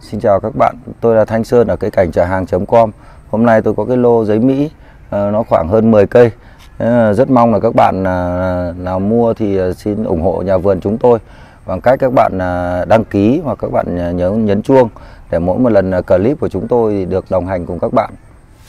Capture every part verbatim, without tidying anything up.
Xin chào các bạn, tôi là Thanh Sơn ở cây cảnh chợ hàng chấm com. Hôm nay tôi có cái lô giấy Mỹ, nó khoảng hơn mười cây. Rất mong là các bạn nào mua thì xin ủng hộ nhà vườn chúng tôi bằng cách các bạn đăng ký hoặc các bạn nhớ nhấn chuông để mỗi một lần clip của chúng tôi được đồng hành cùng các bạn.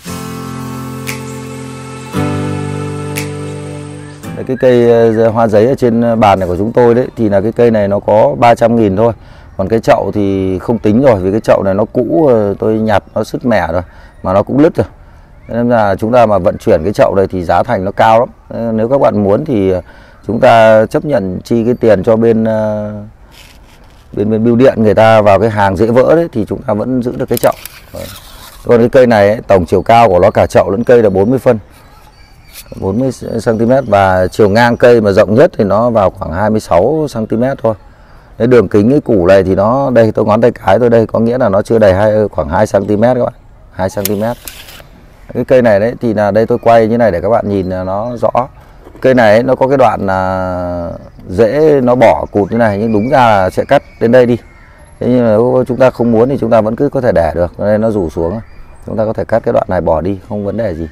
Cái cây hoa giấy ở trên bàn này của chúng tôi đấy thì là cái cây này nó có ba trăm nghìn thôi. Còn cái chậu thì không tính rồi, vì cái chậu này nó cũ, tôi nhặt nó sứt mẻ rồi mà nó cũng lứt rồi. Nên là chúng ta mà vận chuyển cái chậu này thì giá thành nó cao lắm. Nếu các bạn muốn thì chúng ta chấp nhận chi cái tiền cho bên bên bên bưu điện người ta vào cái hàng dễ vỡ đấy thì chúng ta vẫn giữ được cái chậu. Còn cái cây này ấy, tổng chiều cao của nó cả chậu lẫn cây là bốn mươi phân, bốn mươi xăng ti mét, và chiều ngang cây mà rộng nhất thì nó vào khoảng hai mươi sáu xăng ti mét thôi. Cái đường kính cái củ này thì nó đây, tôi ngón tay cái tôi đây, có nghĩa là nó chưa đầy hai, khoảng hai xăng ti mét các bạn, hai xăng ti mét. Cái cây này đấy thì là đây tôi quay như này để các bạn nhìn nó rõ. Cây này ấy, nó có cái đoạn là dễ nó bỏ cụt như này, nhưng đúng ra là sẽ cắt đến đây đi. Thế nhưng mà nếu chúng ta không muốn thì chúng ta vẫn cứ có thể để được, nên nó rủ xuống. Chúng ta có thể cắt cái đoạn này bỏ đi, không vấn đề gì.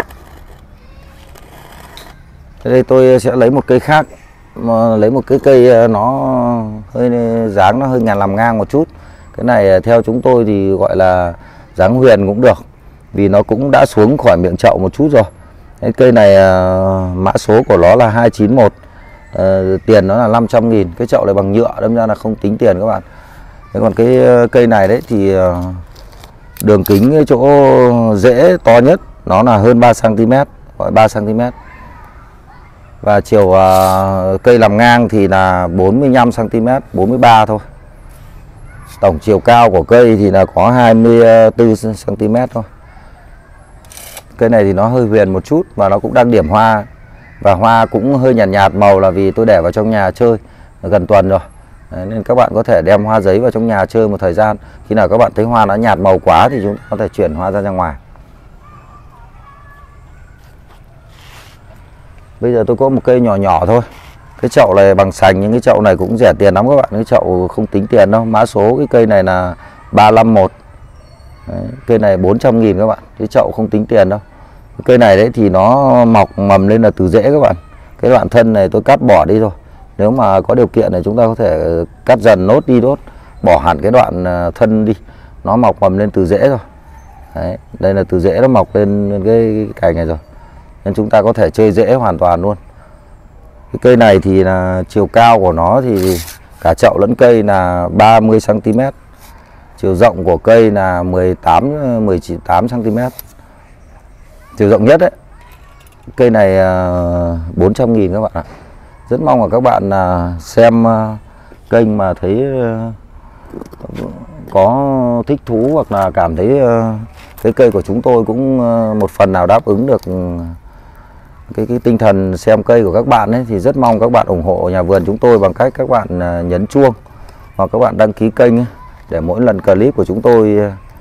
Thế đây tôi sẽ lấy một cây khác, mà lấy một cái cây nó hơi dáng nó hơi ngàn làm ngang một chút. Cái này theo chúng tôi thì gọi là dáng huyền cũng được, vì nó cũng đã xuống khỏi miệng chậu một chút rồi. Cái cây này mã số của nó là hai chín một, à, tiền nó là năm trăm nghìn. Cái chậu này bằng nhựa, đâm ra là không tính tiền các bạn. Thế còn cái cây này đấy thì đường kính cái chỗ rễ to nhất nó là hơn ba xăng ti mét, gọi ba xăng ti mét. Và chiều uh, cây làm ngang thì là bốn mươi lăm xăng ti mét, bốn mươi ba thôi. Tổng chiều cao của cây thì là có hai mươi tư xăng ti mét thôi. Cây này thì nó hơi huyền một chút và nó cũng đang điểm hoa. Và hoa cũng hơi nhạt nhạt màu là vì tôi để vào trong nhà chơi gần tuần rồi. Đấy, nên các bạn có thể đem hoa giấy vào trong nhà chơi một thời gian. Khi nào các bạn thấy hoa nó nhạt màu quá thì chúng ta có thể chuyển hoa ra ra ngoài. Bây giờ tôi có một cây nhỏ nhỏ thôi. Cái chậu này bằng sành, nhưng cái chậu này cũng rẻ tiền lắm các bạn. Cái chậu không tính tiền đâu. Mã số cái cây này là ba năm một. Đấy, cây này bốn trăm nghìn các bạn. Cái chậu không tính tiền đâu. Cái cây này đấy thì nó mọc mầm lên là từ rễ các bạn. Cái đoạn thân này tôi cắt bỏ đi thôi. Nếu mà có điều kiện này chúng ta có thể cắt dần nốt đi đốt, bỏ hẳn cái đoạn thân đi. Nó mọc mầm lên từ rễ rồi. Đấy, đây là từ rễ nó mọc lên cái, cái cành này rồi. Nên chúng ta có thể chơi rễ hoàn toàn luôn. Cái cây này thì là chiều cao của nó thì cả chậu lẫn cây là ba mươi xăng ti mét. Chiều rộng của cây là mười tám, mười tám xăng ti mét. Chiều rộng nhất đấy. Cây này bốn trăm nghìn các bạn ạ. Rất mong là các bạn xem kênh mà thấy có thích thú hoặc là cảm thấy cái cây của chúng tôi cũng một phần nào đáp ứng được cái, cái tinh thần xem cây của các bạn ấy, thì rất mong các bạn ủng hộ nhà vườn chúng tôi bằng cách các bạn nhấn chuông hoặc các bạn đăng ký kênh ấy, để mỗi lần clip của chúng tôi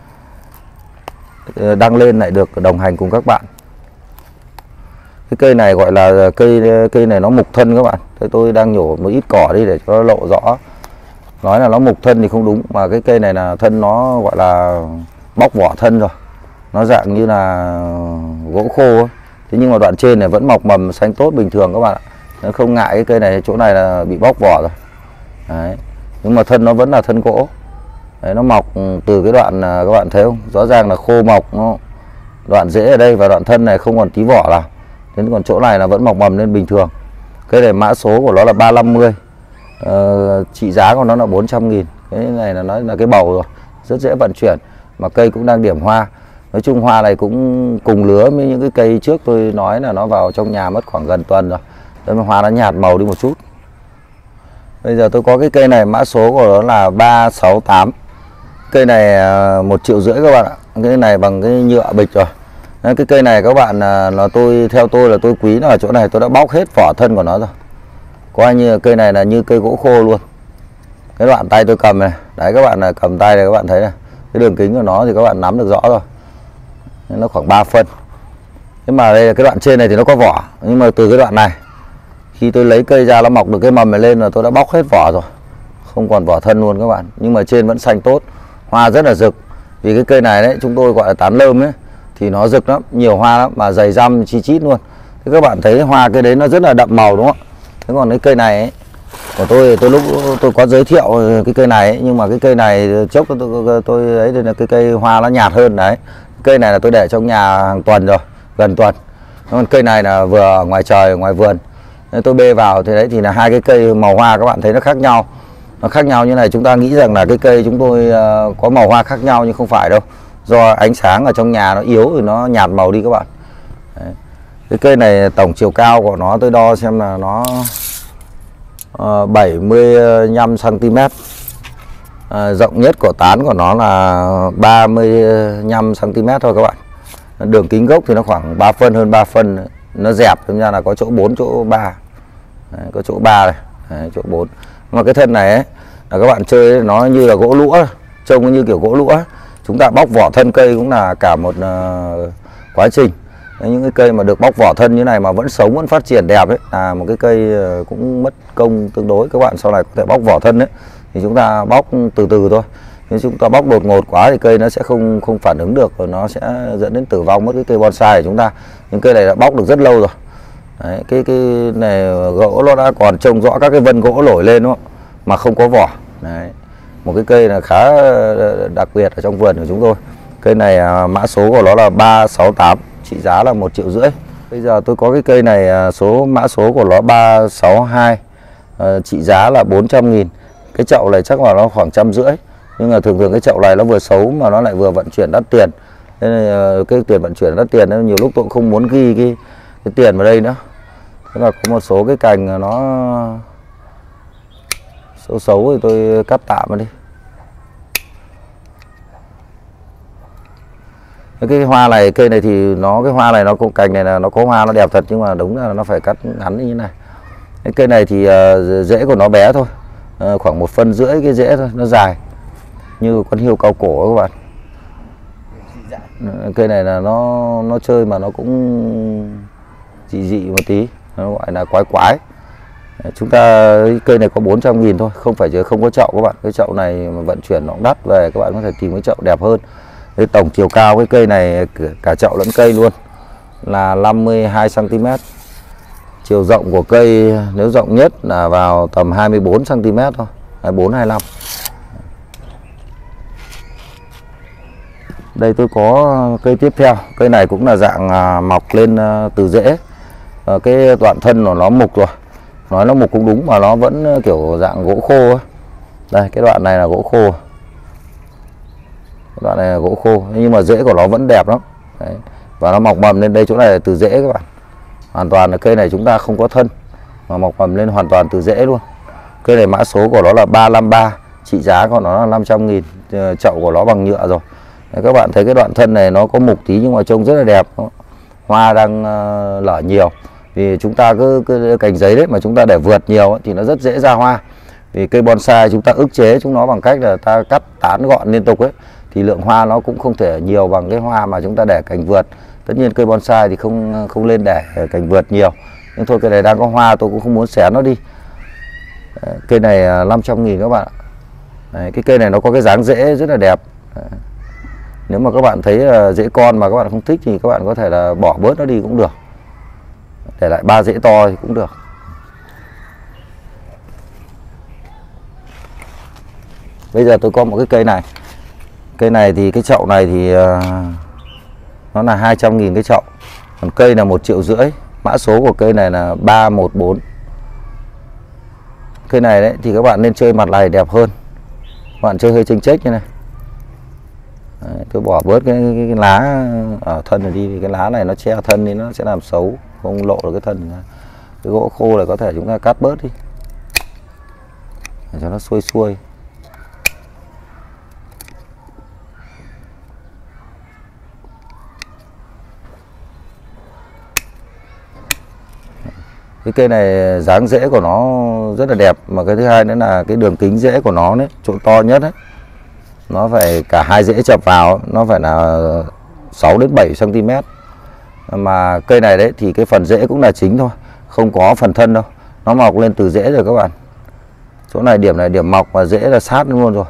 đăng lên lại được đồng hành cùng các bạn. Cái cây này gọi là cây cây này nó mục thân các bạn. Thế tôi đang nhổ một ít cỏ đi để cho nó lộ rõ. Nói là nó mục thân thì không đúng, mà cái cây này là thân nó gọi là bóc vỏ thân rồi. Nó dạng như là gỗ khô ấy. Thế nhưng mà đoạn trên này vẫn mọc mầm xanh tốt bình thường các bạn ạ. Nó không ngại cái cây này, chỗ này là bị bóc vỏ rồi. Đấy. Nhưng mà thân nó vẫn là thân gỗ. Đấy, nó mọc từ cái đoạn các bạn thấy không? Rõ ràng là khô mọc, nó đoạn rễ ở đây và đoạn thân này không còn tí vỏ nào. Thế còn chỗ này là vẫn mọc mầm lên bình thường. Cây này mã số của nó là ba năm mươi. Ờ, trị giá của nó là bốn trăm nghìn. Cái này là nó là cái bầu rồi, rất dễ vận chuyển. Mà cây cũng đang điểm hoa. Nói chung hoa này cũng cùng lứa với những cái cây trước tôi nói là nó vào trong nhà mất khoảng gần tuần rồi. Đấy mà hoa nó nhạt màu đi một chút. Bây giờ tôi có cái cây này mã số của nó là ba sáu tám. Cây này một triệu rưỡi các bạn ạ. Cái này bằng cái nhựa bịch rồi. Đấy, cái cây này các bạn là tôi theo tôi là tôi quý là ở chỗ này tôi đã bóc hết vỏ thân của nó rồi. Coi như cây này là như cây gỗ khô luôn. Cái đoạn tay tôi cầm này, đấy các bạn là cầm tay này các bạn thấy này. Cái đường kính của nó thì các bạn nắm được rõ rồi. Nó khoảng ba phân. Thế mà đây cái đoạn trên này thì nó có vỏ, nhưng mà từ cái đoạn này khi tôi lấy cây ra nó mọc được cái mầm này lên là tôi đã bóc hết vỏ rồi. Không còn vỏ thân luôn các bạn, nhưng mà trên vẫn xanh tốt. hoa rất là rực. Vì cái cây này đấy chúng tôi gọi là tán lơm ấy, thì nó rực lắm, nhiều hoa lắm mà dày răm chi chít luôn. Thế các bạn thấy hoa cái đấy nó rất là đậm màu đúng không? Thế còn cái cây này ấy, của tôi tôi lúc tôi có giới thiệu cái cây này ấy, nhưng mà cái cây này chốc tôi tôi, tôi ấy là cái cây hoa nó nhạt hơn đấy. Cây này là tôi để trong nhà hàng tuần rồi, gần tuần. Còn cây này là vừa ở ngoài trời, ngoài vườn. Nên tôi bê vào thì đấy thì là hai cái cây màu hoa các bạn thấy nó khác nhau. Nó khác nhau như này, chúng ta nghĩ rằng là cái cây chúng tôi uh, có màu hoa khác nhau nhưng không phải đâu. Do ánh sáng ở trong nhà nó yếu thì nó nhạt màu đi các bạn. Đấy. Cái cây này tổng chiều cao của nó tôi đo xem là nó uh, bảy mươi lăm xăng ti mét. Uh, rộng nhất của tán của nó là ba mươi lăm xăng ti mét thôi các bạn. Đường kính gốc thì nó khoảng ba phân, hơn ba phân. Nó dẹp thực ra là có chỗ bốn, chỗ ba. Đấy, có chỗ ba này, đấy, chỗ bốn. Mà cái thân này ấy, là các bạn chơi ấy, nó như là gỗ lũa, trông như kiểu gỗ lũa. Chúng ta bóc vỏ thân cây cũng là cả một uh, quá trình. Đấy, những cái cây mà được bóc vỏ thân như này mà vẫn sống, vẫn phát triển đẹp ấy, là một cái cây uh, cũng mất công tương đối. Các bạn sau này có thể bóc vỏ thân ấy, thì chúng ta bóc từ từ thôi. Nếu chúng ta bóc đột ngột quá thì cây nó sẽ không không phản ứng được, và nó sẽ dẫn đến tử vong mất cái cây bonsai của chúng ta. Nhưng cây này đã bóc được rất lâu rồi. Đấy, cái cái này gỗ nó đã còn trông rõ các cái vân gỗ nổi lên đúng không? Mà không có vỏ. Đấy. Một cái cây là khá đặc biệt ở trong vườn của chúng tôi. Cây này mã số của nó là ba sáu tám, trị giá là một triệu rưỡi. Bây giờ tôi có cái cây này số mã số của nó ba sáu hai, trị giá là bốn trăm nghìn. Cái chậu này chắc là nó khoảng trăm rưỡi. Nhưng mà thường thường cái chậu này nó vừa xấu mà nó lại vừa vận chuyển đắt tiền. Nên là cái tiền vận chuyển đắt tiền nên nhiều lúc tôi cũng không muốn ghi cái, cái tiền vào đây nữa. Thế là có một số cái cành nó xấu xấu thì tôi cắt tạm vào đi. Cái hoa này, cây này thì nó cái hoa này nó cũng cành này là nó có hoa nó đẹp thật, nhưng mà đúng là nó phải cắt ngắn như thế này. Cái cây này thì uh, rễ của nó bé thôi, uh, khoảng một phân rưỡi cái rễ thôi, nó dài như con hươu cao cổ các bạn. Cây này là nó nó chơi mà nó cũng dị dị một tí, nó gọi là quái quái. Chúng ta cây này có bốn trăm nghìn thôi, không phải chứ không có chậu các bạn. Cái chậu này mà vận chuyển nó cũng đắt, về các bạn có thể tìm cái chậu đẹp hơn. Cái tổng chiều cao cái cây này cả chậu lẫn cây luôn là năm mươi hai xăng ti mét. Chiều rộng của cây nếu rộng nhất là vào tầm hai mươi bốn xăng ti mét thôi, hai mươi bốn hai mươi lăm. Đây tôi có cây tiếp theo. Cây này cũng là dạng mọc lên từ rễ. Cái đoạn thân của nó mục rồi. Nói nó mục cũng đúng mà nó vẫn kiểu dạng gỗ khô ấy. Đây cái đoạn này là gỗ khô. Cái đoạn này là gỗ khô nhưng mà rễ của nó vẫn đẹp lắm. Đấy. Và nó mọc mầm lên đây, chỗ này là từ rễ các bạn. Hoàn toàn là cây này chúng ta không có thân mà mọc mầm lên hoàn toàn từ rễ luôn. Cây này mã số của nó là ba năm ba, trị giá của nó là năm trăm nghìn. Chậu của nó bằng nhựa rồi. Đấy, các bạn thấy cái đoạn thân này nó có mục tí nhưng mà trông rất là đẹp. Hoa đang uh, lở nhiều. Vì chúng ta cứ, cứ cành giấy đấy mà chúng ta để vượt nhiều ấy, thì nó rất dễ ra hoa. Vì cây bonsai chúng ta ức chế chúng nó bằng cách là ta cắt tán gọn liên tục ấy, thì lượng hoa nó cũng không thể nhiều bằng cái hoa mà chúng ta để cành vượt. Tất nhiên cây bonsai thì không không lên để cành vượt nhiều. Nhưng thôi cây này đang có hoa tôi cũng không muốn xé nó đi. Đấy, cây này năm trăm nghìn các bạn. Đấy, cái cây này nó có cái dáng rễ rất là đẹp. Đấy. Nếu mà các bạn thấy rễ con mà các bạn không thích thì các bạn có thể là bỏ bớt nó đi cũng được. Để lại ba rễ to thì cũng được. Bây giờ tôi có một cái cây này. Cây này thì cái chậu này thì uh, nó là hai trăm nghìn cái chậu. Còn cây là một triệu rưỡi. Mã số của cây này là ba một bốn. Cây này đấy thì các bạn nên chơi mặt này đẹp hơn. Các bạn chơi hơi chênh chếch như này. Đấy, tôi bỏ bớt cái, cái, cái lá ở thân này đi, vì cái lá này nó che thân thì nó sẽ làm xấu, không lộ được cái thân ra. Cái gỗ khô này có thể chúng ta cắt bớt đi để cho nó xuôi xuôi. Cái cây này dáng rễ của nó rất là đẹp, mà cái thứ hai nữa là cái đường kính rễ của nó đấy, chỗ to nhất đấy, nó phải cả hai rễ chập vào, nó phải là sáu đến bảy xăng ti mét. Mà cây này đấy thì cái phần rễ cũng là chính thôi, không có phần thân đâu, nó mọc lên từ rễ rồi các bạn. Chỗ này điểm này điểm mọc và rễ là sát luôn rồi.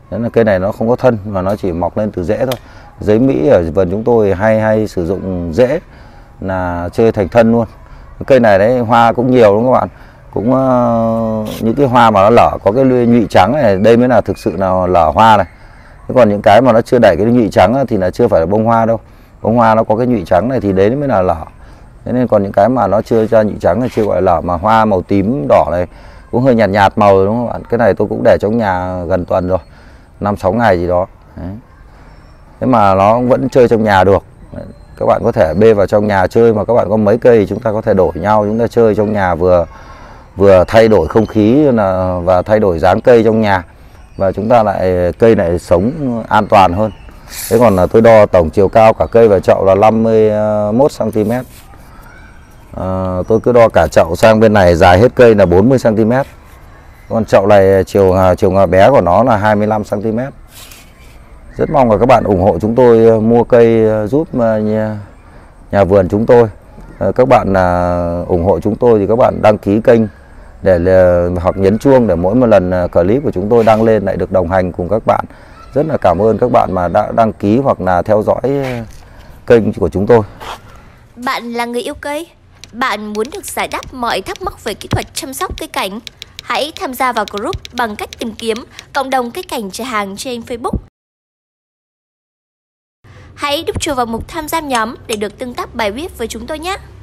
Đấy là cây này nó không có thân mà nó chỉ mọc lên từ rễ thôi. Giấy Mỹ ở vườn chúng tôi hay hay sử dụng rễ là chơi thành thân luôn. Cây này đấy hoa cũng nhiều đúng không các bạn, cũng uh, những cái hoa mà nó lở có cái nhụy trắng này, đây mới là thực sự là lở hoa này. Thế còn những cái mà nó chưa đẩy cái nhụy trắng thì là chưa phải là bông hoa đâu. Bông hoa nó có cái nhụy trắng này thì đấy mới là lở. Thế nên còn những cái mà nó chưa ra nhụy trắng thì chưa gọi là lở, mà hoa màu tím đỏ này cũng hơi nhạt nhạt màu rồi đúng không các bạn. Cái này tôi cũng để trong nhà gần tuần rồi, năm sáu ngày gì đó. Đấy. Thế mà nó vẫn chơi trong nhà được. Đấy. Các bạn có thể bê vào trong nhà chơi, mà các bạn có mấy cây thì chúng ta có thể đổi nhau, chúng ta chơi trong nhà vừa vừa thay đổi không khí là và thay đổi dáng cây trong nhà, và chúng ta lại cây này sống an toàn hơn. Thế còn là tôi đo tổng chiều cao cả cây và chậu là năm mươi mốt xăng ti mét. À, tôi cứ đo cả chậu sang bên này dài hết cây là bốn mươi xăng ti mét. Còn chậu này chiều chiều ngà bé của nó là hai mươi lăm xăng ti mét. Rất mong là các bạn ủng hộ chúng tôi mua cây giúp nhà, nhà vườn chúng tôi. À, các bạn là ủng hộ chúng tôi thì các bạn đăng ký kênh để hoặc nhấn chuông để mỗi một lần clip của chúng tôi đăng lên lại được đồng hành cùng các bạn. Rất là cảm ơn các bạn mà đã đăng ký hoặc là theo dõi kênh của chúng tôi. Bạn là người yêu cây, bạn muốn được giải đáp mọi thắc mắc về kỹ thuật chăm sóc cây cảnh, hãy tham gia vào group bằng cách tìm kiếm cộng đồng cây cảnh Trà Hàng trên Facebook. Hãy đúc chuột vào mục tham gia nhóm để được tương tác bài viết với chúng tôi nhé.